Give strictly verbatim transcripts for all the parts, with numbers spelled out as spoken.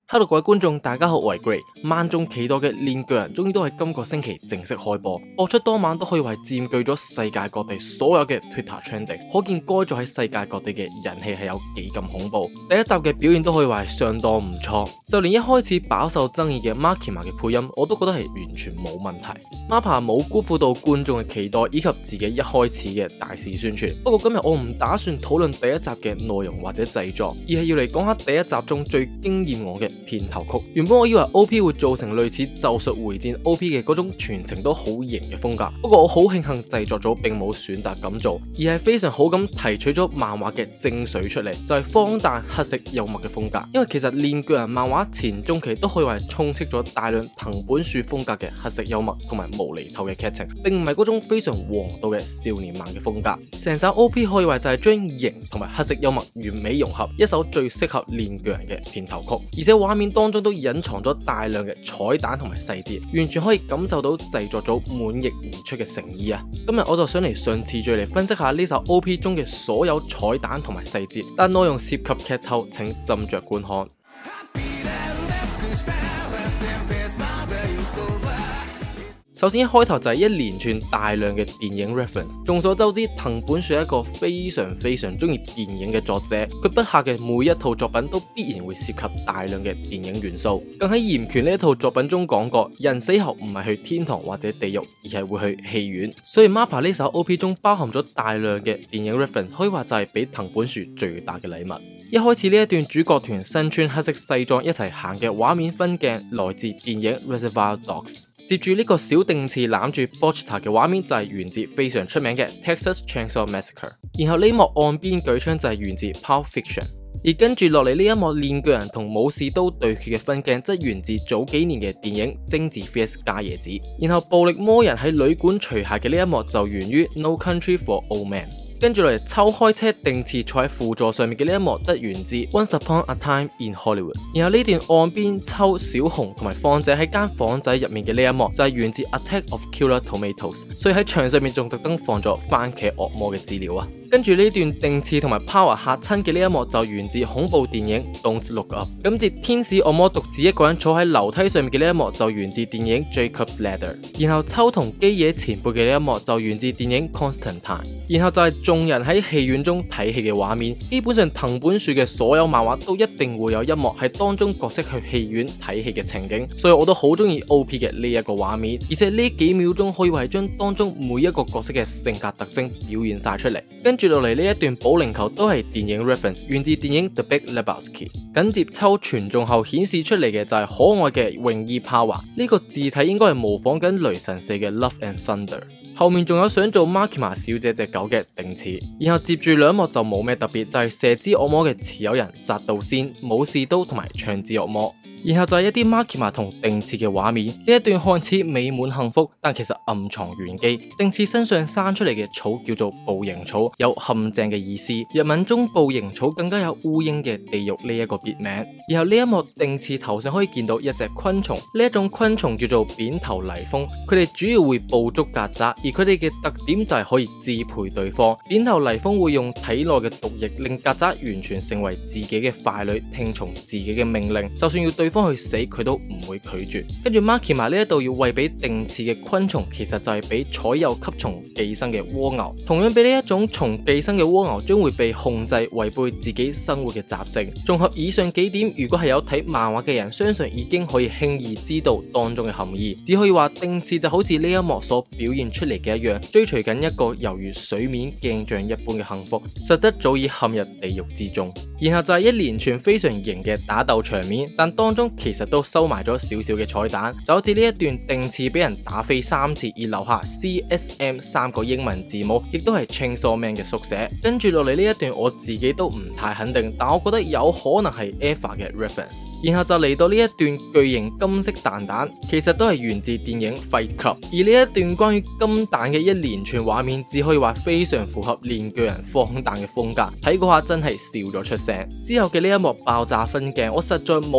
Hello 各位觀眾，大家好，我係 Gray。萬眾期待嘅鏈鋸人終於都喺今個星期正式開播，播出當晚都可以話佔據咗世界各地所有嘅 Twitter trending，可見該咗喺世界各地嘅人氣係有幾咁恐怖。第一集嘅表現都可以話係相當唔錯，就連一開始飽受爭議嘅 Makima 嘅配音，我都覺得係完全冇問題。Mappa 冇辜負到觀眾嘅期待以及自己一開始嘅大肆宣傳。不過今日我唔打算討論第一集嘅內容或者製作，而係要嚟講下第一集中最驚豔我嘅片頭曲。原本我以為 O P 會做成類似咒術迴戰 O P 嘅嗰種全程都好型嘅風格，不過我好慶幸製作組並冇選擇咁做，而係非常好咁提取咗漫畫嘅精髓出嚟，就係荒誕黑色幽默嘅風格。因為其實鏈鋸人漫畫前中期都可以話係充斥咗大量藤本樹風格嘅黑色幽默同埋無厘頭嘅劇情，並唔係嗰種非常王道嘅少年漫嘅風格。成首 O P 可以話就係將型同埋黑色幽默完美融合，一首最適合鏈鋸人嘅片頭曲，而且畫面當中都隱藏咗大量嘅彩蛋同埋細節，完全可以感受到製作組滿溢而出嘅誠意啊！今日我就想嚟順次序嚟分析下呢首 O P 中嘅所有彩蛋同埋細節，但內容涉及劇透，請斟酌觀看。首先一開頭就係一連串大量嘅電影 reference。眾所周知，藤本樹係一個非常非常中意電影嘅作者，佢筆下嘅每一套作品都必然會涉及大量嘅電影元素。更喺炎拳呢一套作品中講過，人死後唔係去天堂或者地獄，而係會去戲院。所以 Mappa 呢首 O P 中包含咗大量嘅電影 reference， 可以話就係俾藤本樹最大嘅禮物。一開始呢一段主角團身穿黑色西裝一齊行嘅畫面分鏡來自電影 Reservoir Dogs。接住呢個小定次攬住 Bochita 嘅畫面就係源自非常出名嘅 Texas Chainsaw Massacre， 然後呢幕岸邊舉槍就係源自 Pulp Fiction， 而跟住落嚟呢一幕鏈鋸人同武士刀對決嘅分鏡則源自早幾年嘅電影貞子 V S 伽椰子，然後暴力魔人喺旅館除鞋嘅呢一幕就源於 No Country for Old Men， 跟住落嚟抽開車定次坐喺輔助上面嘅呢一幕則源自 Once Upon a Time in Hollywood， 然後呢段岸邊抽小紅同埋放姐喺間房仔入面嘅呢一幕就係源自 Attack of Killer Tomatoes， 所以喺牆上面仲特登放咗番茄惡魔嘅資料啊。跟住呢段定次同埋 Power 嚇親嘅呢一幕就源自恐怖電影 Don't Look Up， 咁接天使惡魔獨自一個人坐喺樓梯上面嘅呢一幕就源自電影 Jacob's Ladder， 然後抽同基野前輩嘅呢一幕就源自電影 Constantine， 然後就係眾人喺戲院中睇戲嘅畫面。基本上藤本樹嘅所有漫畫都一定會有一幕係當中角色去戲院睇戲嘅情景，所以我都好中意 O P 嘅呢一個畫面，而且呢幾秒鐘可以話係將當中每一個角色嘅性格特徵表現晒出嚟。跟住落嚟呢一段保齡球都係電影 reference， 源自電影 The Big Lebowski。緊接抽傳中後顯示出嚟嘅就係可愛嘅泳衣 Power， 呢個字體應該係模仿緊雷神四嘅 Love and Thunder。後面仲有想做 Makima 小姐隻狗嘅定次，然後接住兩幕就冇咩特別，就係射之惡魔嘅持有人澤道仙、武士刀同埋長之惡魔。然後就係一啲 Makima 同定次嘅畫面，呢一段看似美滿幸福，但其實暗藏玄機。定次身上生出嚟嘅草叫做捕蠅草，有陷阱嘅意思。日文中捕蠅草更加有烏蠅嘅地獄呢一個別名。然後呢一幕定次頭上可以見到一隻昆蟲，呢一種昆蟲叫做扁頭泥蜂，佢哋主要會捕捉曱甴，而佢哋嘅特點就係可以支配對方。扁頭泥蜂會用體內嘅毒液令曱甴完全成為自己嘅傀儡，聽從自己嘅命令，就算要對方去死佢都唔會拒絕。跟住 Makima 呢一度要餵俾定次嘅昆蟲，其實就係俾採有吸蟲寄生嘅蝸牛。同樣俾呢一種蟲寄生嘅蝸牛將會被控制違背自己生活嘅習性。綜合以上幾點，如果係有睇漫畫嘅人，相信已經可以輕易知道當中嘅含義。只可以話定次就好似呢一幕所表現出嚟嘅一樣，追隨緊一個猶如水面鏡像一般嘅幸福，實質早已陷入地獄之中。然後就係一連串非常型嘅打鬥場面，但當中其實都收埋咗少少嘅彩蛋，就好似呢一段定次俾人打飛三次而留下 C S M 三個英文字母，亦都係 Chainsaw Man 嘅縮寫。跟住落嚟呢一段我自己都唔太肯定，但我覺得有可能係 Eva 嘅 reference。然後就嚟到呢一段巨型金色彈彈，其實都係源自電影 Fight Club。而呢一段關於金彈嘅一連串畫面，只可以話非常符合鏈鋸人荒誕嘅風格，睇嗰下真係笑咗出聲。之後嘅呢一幕爆炸分鏡，我實在冇辦法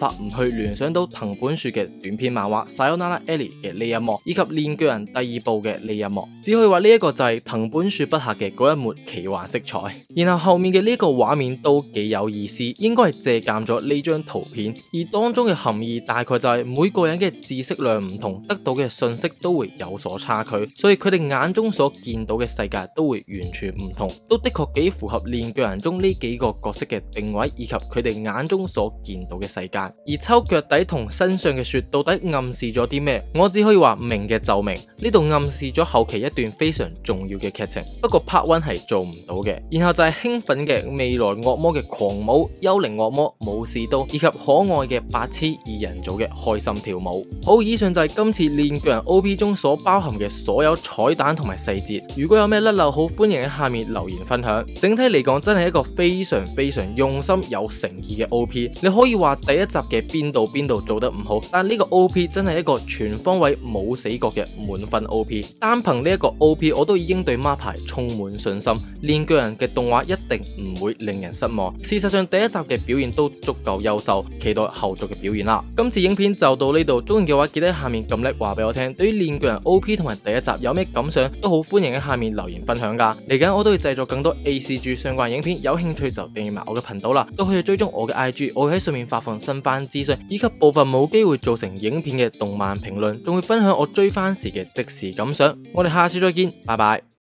法唔去聯想到藤本樹嘅短篇漫畫《Sayonara Ellie》嘅呢一幕，以及《鏈鋸人》第二部嘅呢一幕，只可以話呢一個就係藤本樹筆下嘅嗰一抹奇幻色彩。然後後面嘅呢個畫面都幾有意思，應該係借鑒咗呢張圖片，而當中嘅含義大概就係每個人嘅知識量唔同，得到嘅信息都會有所差距，所以佢哋眼中所見到嘅世界都會完全唔同，都的確幾符合鏈鋸人中呢幾個角色嘅定位以及佢哋眼中所見到嘅世界。而抽腳底同身上嘅雪到底暗示咗啲咩？我只可以話明嘅就明，呢度暗示咗後期一段非常重要嘅劇情，不過 part one 係做唔到嘅。然後就係興奮嘅未來惡魔嘅狂舞、幽靈惡魔、武士刀以及可愛嘅白痴二人組嘅開心跳舞。好，以上就係今次鏈鋸人 O P 中所包含嘅所有彩蛋同埋細節。如果有咩甩漏，好歡迎喺下面留言分享。整體嚟講，真係一個非常非常用心有誠意嘅 O P。你可以話第一集嘅邊度邊度做得唔好，但呢個 O P 真係一個全方位冇死角嘅滿分 O P。單憑呢一個 O P， 我都已經對 MAPPA 充滿信心。鏈鋸人嘅動畫一定唔會令人失望。事實上，第一集嘅表現都足夠優秀，期待後續嘅表現啦。今次影片就到呢度，中意嘅話記得喺下面撳 like 話俾我聽。對於鏈鋸人 O P 同埋第一集有咩感想，都好歡迎喺下面留言分享噶。嚟緊我都會製作更多 A C G 相關影片，有興趣就訂閱埋我嘅頻道啦，都可以追蹤我嘅 I G， 我會喺上面發放新番資訊，以及部分冇機會做成影片嘅動漫評論，仲會分享我追番時嘅即時感想。我哋下次再見，拜拜。